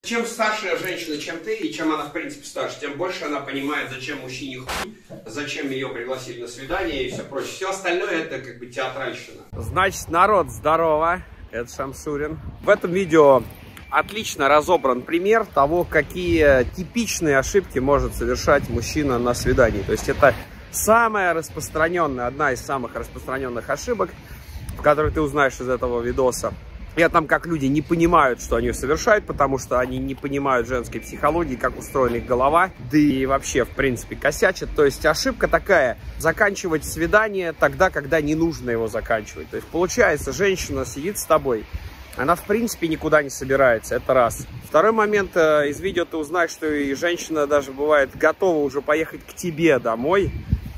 Чем старшая женщина, чем ты, и чем она в принципе старше, тем больше она понимает, зачем мужчине хуй, зачем ее пригласили на свидание и все прочее. Все остальное это как бы театральщина. Значит, народ, здорово, это Шамшурин. В этом видео отлично разобран пример того, какие типичные ошибки может совершать мужчина на свидании. То есть это самая распространенная, одна из самых распространенных ошибок, которые ты узнаешь из этого видоса. И там как люди не понимают, что они совершают, потому что они не понимают женской психологии, как устроена их голова, да и вообще, в принципе, косячат. То есть ошибка такая: заканчивать свидание тогда, когда не нужно его заканчивать. То есть получается, женщина сидит с тобой, она в принципе никуда не собирается, это раз. Второй момент, из видео ты узнаешь, что и женщина даже бывает готова уже поехать к тебе домой,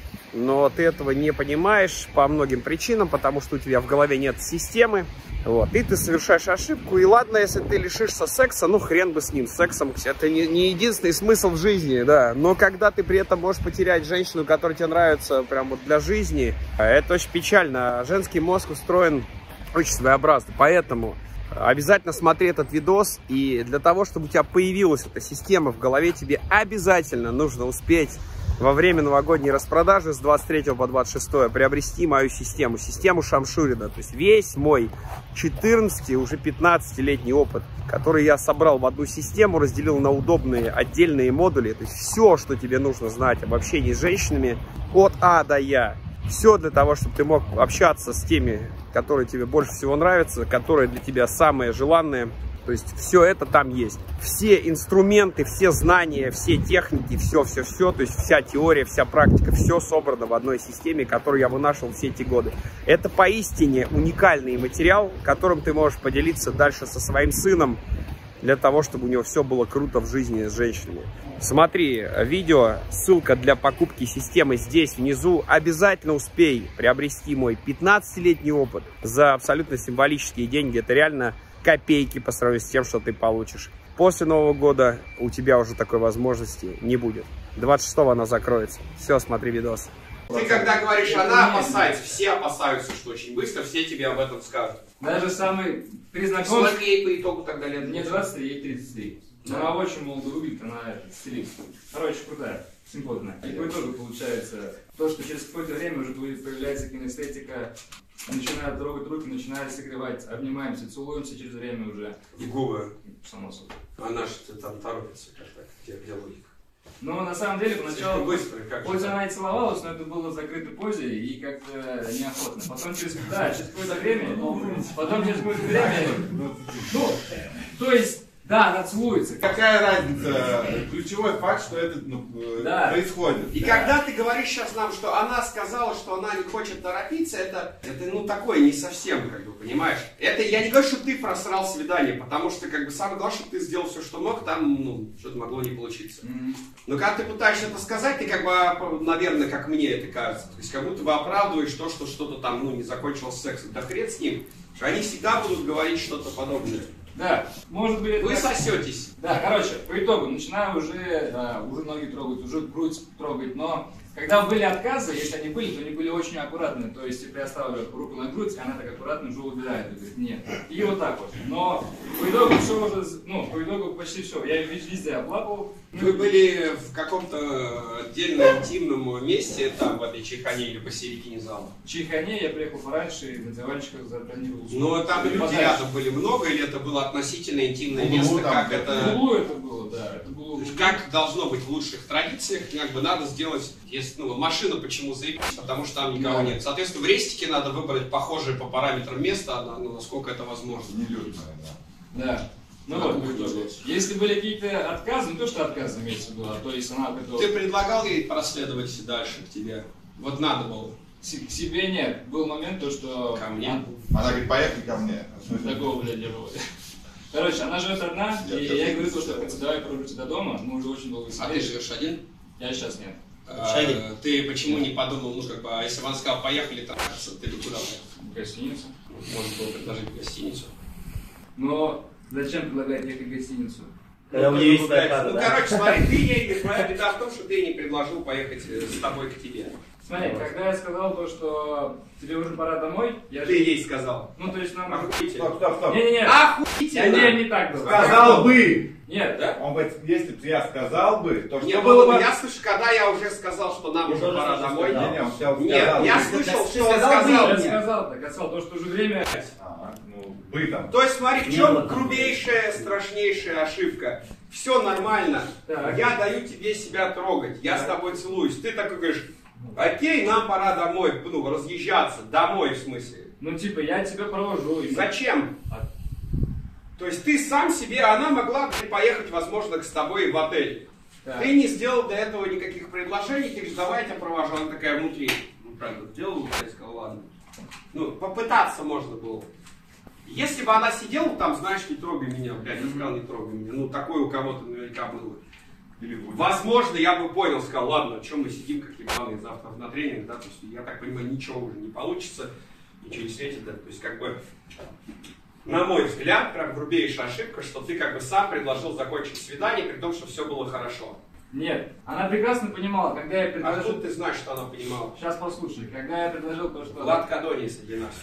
но ты этого не понимаешь по многим причинам, потому что у тебя в голове нет системы. Вот, и ты совершаешь ошибку, и ладно, если ты лишишься секса, ну хрен бы с ним, сексом это не единственный смысл в жизни, да, но когда ты при этом можешь потерять женщину, которая тебе нравится прям вот для жизни, это очень печально. Женский мозг устроен очень своеобразно, поэтому обязательно смотри этот видос, и для того, чтобы у тебя появилась эта система в голове, тебе обязательно нужно успеть во время новогодней распродажи с 23 по 26 приобрести мою систему, систему Шамшурина. То есть весь мой 14, уже 15-летний опыт, который я собрал в одну систему, разделил на удобные отдельные модули. То есть все, что тебе нужно знать об общении с женщинами от А до Я. Все для того, чтобы ты мог общаться с теми, которые тебе больше всего нравятся, которые для тебя самые желанные. То есть все это там есть. Все инструменты, все знания, все техники, все. То есть вся теория, вся практика, все собрано в одной системе, которую я вынашивал все эти годы. Это поистине уникальный материал, которым ты можешь поделиться дальше со своим сыном, для того, чтобы у него все было круто в жизни с женщинами. Смотри видео, ссылка для покупки системы здесь внизу. Обязательно успей приобрести мой 15-летний опыт за абсолютно символические деньги. Это реально копейки по сравнению с тем, что ты получишь. После Нового года у тебя уже такой возможности не будет. 26-го она закроется. Все, смотри видос. Ты когда говоришь, она опасается, все опасаются, что очень быстро все тебе об этом скажут. Даже самый признаком... Сколько ей по итогу тогда лет? Мне 23, ей 33. Но она очень молодой выглядит, она стилист. Короче, крутая, симпотная. И по итогу получается то, что через какое-то время уже появляется кинестетика, начинают трогать руки, начинают согревать, обнимаемся, целуемся через время уже. И губы. Само собой. Она же там торопится, как так, где логика? Но на самом деле поначалу, быстро, как хоть она и целовалась, но это было в закрытой позе и как-то неохотно. Потом через какое-то время, то есть, да, она целуется. Какая разница? Ключевой факт, что это происходит. И когда ты говоришь сейчас нам, что она сказала, что она не хочет торопиться, это ну такое не совсем, как бы, понимаешь? Это я не говорю, что ты просрал свидание, потому что как бы самое главное, чтобы ты сделал все, что мог, там, ну, что-то могло не получиться. Но когда ты пытаешься это сказать, ты как бы, наверное, как мне это кажется, то есть как будто бы оправдываешь то, что что-то там, ну, не закончилось сексом. Да хрен с ним, что они всегда будут говорить что-то подобное. Да, может быть... Вы сосетесь. Да, короче, по итогу начинаю уже ноги трогать, уже грудь трогать, но когда были отказы, если они были, то они были очень аккуратные, то есть если я ставлю руку на грудь, она так аккуратно уже убирает, и говорит, нет, и вот так вот. Но по итогу все уже, ну, по итогу почти все, я везде оплакивал. Вы были в каком-то отдельном интимном месте, там, в этой чайхане или посередине зала? В чайхане я приехал пораньше, и на диванчиках забронировал. Но там люди рядом были много, или это было относительно интимное место, как это... В углу это было, да. Это было... Как должно быть в лучших традициях, как бы надо сделать, если, ну, машину почему заебись, потому что там никого нет. Соответственно, в рестике надо выбрать похожее по параметрам место, ну, насколько это возможно. Нелюдное, да. Да. Ну вот, если были какие-то отказы, не то что отказы имеется в виду, а то есть она готова... Ты предлагал ей проследовать дальше к тебе? Вот надо было. К себе нет. Был момент, то что... Ко мне? Она говорит, поехали ко мне. Такого, блядь, не было. Короче, она живет одна, и я ей говорю, что давай провожу тебя дома, мы уже очень долго сидели. А ты живешь один? Я сейчас нет. Ты почему не подумал, ну как бы, а если бы он сказал, поехали трахаться, ты бы куда поехал? В гостиницу. Можно было предложить гостиницу. Но зачем предлагать ехать в гостиницу? Когда у нее есть своя хата, ну, короче, смотри, ты ей, твоя беда в том, что ты не предложил поехать с тобой к тебе. Смотри, когда я сказал то, что тебе уже пора домой, я Ты ей сказал. Ну, то есть нам... Охуительно. Стоп. Не-не-не. Охуительно. Не так было. Сказал бы. Нет, да? Он говорит, если бы я сказал бы, то что Не было бы... я слышу, когда я уже сказал, что нам уже пора домой. Не, он сказал, Нет, я слышал, что он сказал. Я сказал, то, что уже время... Ну, бытом. То есть, смотри, в чем грубейшая, страшнейшая ошибка? Все нормально. Так. Я даю тебе себя трогать. Я с тобой целуюсь. Ты такой говоришь, окей, нам пора домой. Ну, разъезжаться. Домой, в смысле. Ну, типа, я тебя провожу. Зачем? То есть ты сам себе, она могла бы поехать, возможно, с тобой в отель. Так. Ты не сделал до этого никаких предложений, ты говоришь, давай я тебя провожу. Она такая внутри. Ну, правда, сделала, я сказал, ладно. Ну, попытаться можно было. Если бы она сидела там, знаешь, не трогай меня, блядь, я сказал, не трогай меня. Ну, такое у кого-то наверняка было. Возможно, я бы понял, сказал, ладно, о чем мы сидим, как ебаные завтра на тренинг, да, то есть, я так понимаю, ничего уже не получится, ничего не светит, да, то есть, как бы, на мой взгляд, прям грубейшая ошибка, что ты как бы сам предложил закончить свидание, при том, что все было хорошо. Нет, она прекрасно понимала, когда я А предложил... тут ты знаешь, что она понимала. Сейчас послушай, когда я предложил то, что... Влад Кадони среди нас.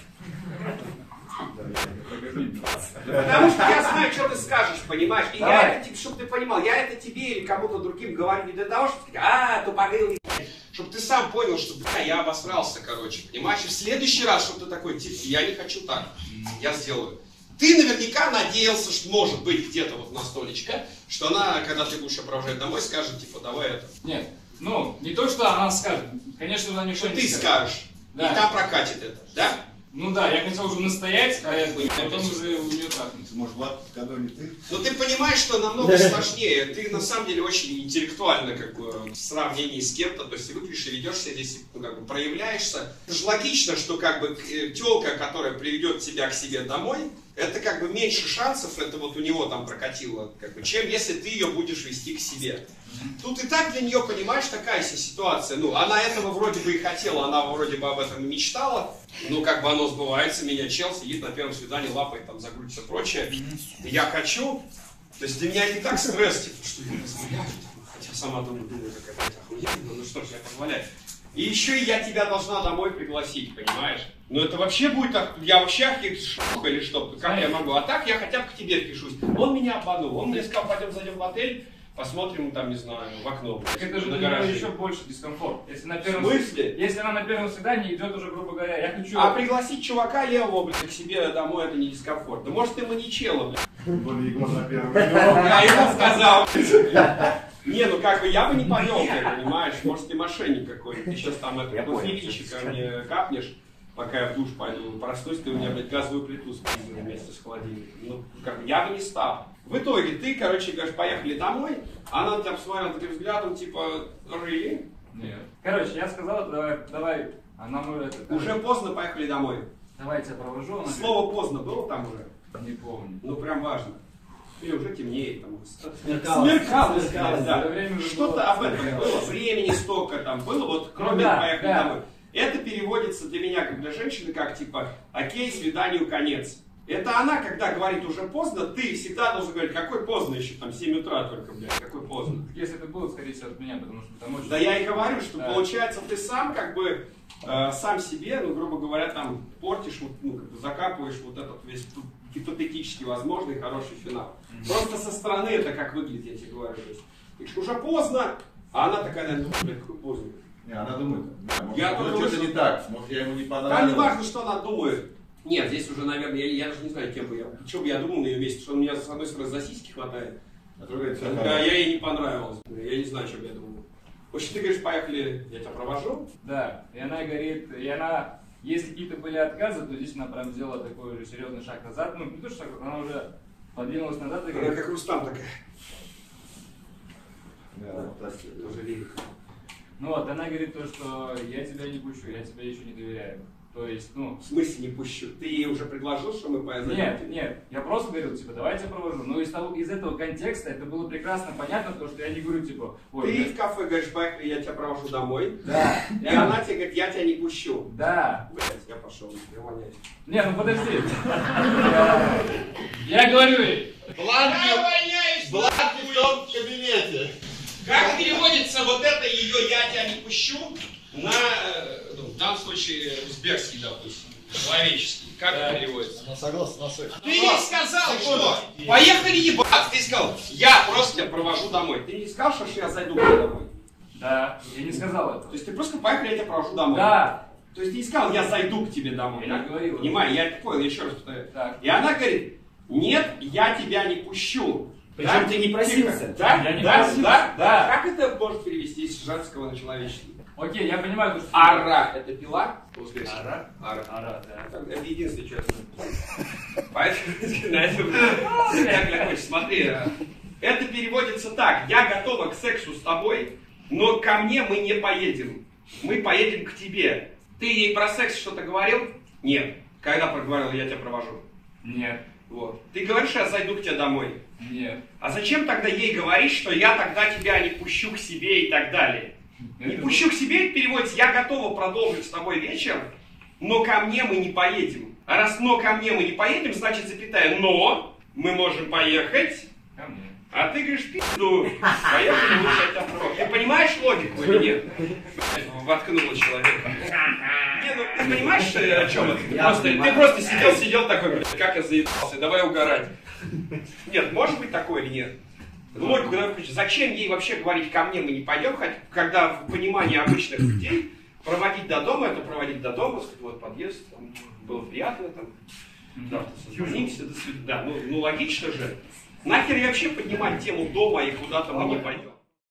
Потому что я знаю, что ты скажешь, понимаешь? И я это, чтобы ты понимал, я это тебе или кому-то другим говорю не для того, чтобы сказать, тупорылый, чтобы ты сам понял, что, бля, я обосрался, короче, понимаешь? И в следующий раз, чтобы ты такой, типа, я не хочу так, я сделаю. Ты наверняка надеялся, что может быть где-то вот на столечко, что она, когда ты будешь ее провожать домой, скажет, типа, давай это. Нет, ну, не то, что она скажет, конечно, она ничего Что не ты скажет. скажешь, Да. и там прокатит это, да? Ну да, я хотел уже настоять, а потом уже у нее трахнется. Может, Влад, Кадони ты? Но ты понимаешь, что намного сложнее. Ты на самом деле очень интеллектуально, как бы, в сравнении с кем-то. То есть ты выглядишь и ведешься здесь, ну, как бы, проявляешься. Это же логично, что как бы тёлка, которая приведет тебя к себе домой, это как бы меньше шансов, это вот у него там прокатило, как бы, чем если ты ее будешь вести к себе. Тут и так для нее, понимаешь, такая себе ситуация. Ну, она этого вроде бы и хотела, она вроде бы об этом и мечтала. Ну, как бы оно сбывается, меня чел сидит на первом свидании, лапает там за грудь и все прочее. И я хочу. То есть для меня не так стресс, типа, что я позволяю. Хотя сама думаю, какая-то охуенная, ну что ж, я позволяю. И еще и я тебя должна домой пригласить, понимаешь? Ну это вообще будет так, я вообще шуха или что, как я могу? А так я хотя бы к тебе впишусь. Он меня обманул, он мне сказал, пойдем зайдем в отель, посмотрим там, не знаю, в окно. Так это же на для нее гараже. еще больше дискомфорт. Если на первом... В смысле? Если она на первом свидании идет уже, грубо говоря, я хочу... А пригласить чувака левого, блядь, к себе домой, это не дискомфорт. Да может ты маньячела, блядь. Более Егор на первом. Я ему сказал. Не, ну как бы я бы не повел тебя, понимаешь? Может ты мошенник какой-то, ты сейчас там это, ну, филичика мне капнешь, пока я в душ пойду, проснусь, ты у меня, блядь, газовую плиту спиздил вместе с холодильником. Ну, как бы я бы не стал. В итоге ты, короче, говоришь, поехали домой, она на тебя посмотрела таким взглядом, типа, really? Нет. Короче, я сказал, давай, она может... Уже поздно, поехали домой. Давай я тебя провожу. Она Слово поздно было там уже? говорит, не помню. Ну, прям важно. Или уже темнеет, там, Смеркалось. да. Время уже Что-то было. об этом было, времени столько там было, вот кроме да, поехали да. домой. Это переводится для меня, как для женщины, как типа, окей, свиданию конец. Это она, когда говорит уже поздно, ты всегда должен говорить, какой поздно еще, там 7 утра только, блядь, какой поздно. Если это было, скорее всего, от меня, потому что там очень... Да я и говорю, что Да. получается ты сам как бы, сам себе, ну, грубо говоря, там, портишь, вот, ну, как бы закапываешь вот этот весь гипотетически возможный хороший финал. Просто со стороны это как выглядит, я тебе говорю. То есть, ты говоришь, уже поздно, а она такая, ну, блядь, какой поздно. Не, она думает, может, Я может, тоже что-то не так, может, я ему не Там понравился. не важно, что она думает. Нет, здесь уже, наверное, я даже не знаю, кем бы я. Что бы я думал на ее месте, что он меня, с одной стороны, за сиськи хватает. А другая всё Да, нормально. я ей не понравилось. Я не знаю, что бы я думал. В общем, ты говоришь, поехали, я тебя провожу. Да, и она говорит, если какие-то были отказы, то здесь она прям сделала такой уже серьезный шаг назад. Ну, не то, что шаг, она уже подвинулась назад и Она говорит... как Рустам такая. Да, вот так. Тоже лирик. Ну вот, она говорит то, что я тебя не пущу, я тебя еще не доверяю. То есть, ну... В смысле не пущу? Ты ей уже предложил, что мы поедем? Нет, я просто говорил, типа, давай я тебя провожу. Но из этого контекста это было прекрасно понятно, потому что я не говорю, типа, ой, Ты в кафе говоришь, поехали, я тебя провожу домой. да, И она тебе говорит, я тебя не пущу. да. Блять, я пошел, я воняюсь. Не, ну подожди. Я говорю ей. Я воняюсь! в том кабинете. Как переводится вот это ее «я тебя не пущу» на, ну, в данном случае, узбекский, допустим? Человеческий. Как это переводится? Она согласна на секс. Ты ей сказал, что поехали ебать. Ты сказал, я просто тебя провожу домой. Ты не сказал, что я зайду к тебе домой? Да, я не сказал это. То есть ты просто поехали, я тебя провожу домой? Да. То есть ты не сказал, я зайду к тебе домой, Я да? не говорил. Понимаю, я это понял, еще раз повторяю. Так. И она говорит, нет, я тебя не пущу. Причем ты не просился. Да? Я не Да? просился. Да? Да. Как это может перевестись с женского на человеческий? Окей, я понимаю, что... Ара – это пила? Ара? Ара. Ара, да. Это единственное, что я знаю. Поэтому на этом... Смотри, это переводится так. Я готова к сексу с тобой, но ко мне мы не поедем. Мы поедем к тебе. Ты ей про секс что-то говорил? Нет. Когда проговорил, я тебя провожу? Нет. Вот. Ты говоришь, я зайду к тебе домой? Нет. А зачем тогда ей говорить, что я тогда тебя не пущу к себе и так далее? Не пущу к себе, это переводится, я готова продолжить с тобой вечер, но ко мне мы не поедем. А раз но ко мне мы не поедем, значит, запятая, но мы можем поехать. Ко мне. А ты говоришь, пизду, поехали лучше от тебя провожу. Ты понимаешь логику или нет? Воткнула человека. Не, ну ты понимаешь, о чем это? Ты просто сидел такой, блядь, как я заебался, давай угорать. Нет, может быть такое или нет? Логику давай включить. Зачем ей вообще говорить, ко мне мы не пойдем, когда в понимании обычных людей проводить до дома, это проводить до дома, сказать, вот подъезд, там, было приятно, там, завтра созвонимся, до свидания. Да, ну логично же. Нахер я вообще поднимать тему дома и куда-то мы не пойдем.